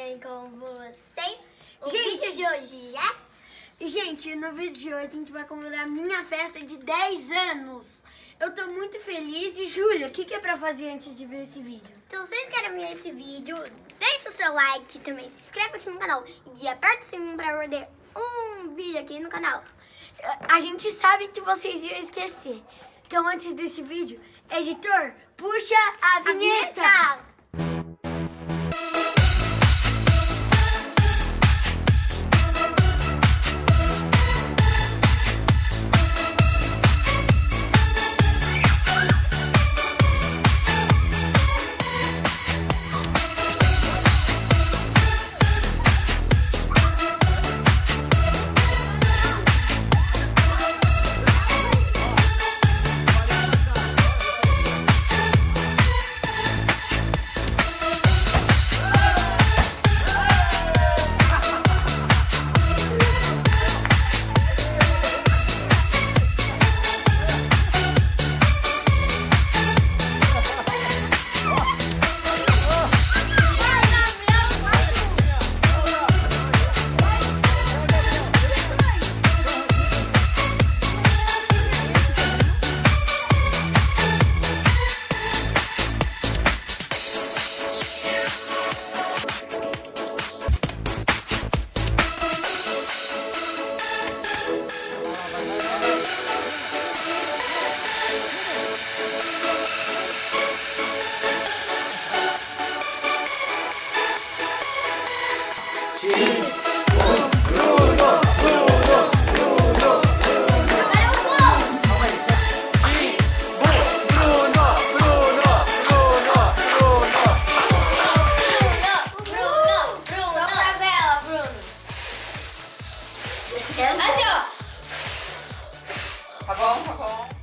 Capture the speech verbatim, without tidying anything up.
bem com vocês? O Gente, vídeo de hoje já? Gente, no vídeo de hoje a gente vai comemorar a minha festa de dez anos. Eu tô muito feliz. E Júlia, o que, que é pra fazer antes de ver esse vídeo? Se vocês querem ver esse vídeo, deixa o seu like, também se inscreve aqui no canal e aperta o sininho pra perder um vídeo aqui no canal. A gente sabe que vocês iam esquecer. Então antes desse vídeo, editor, puxa a vinheta! A vinheta. Assim, ó. Tá bom, tá bom.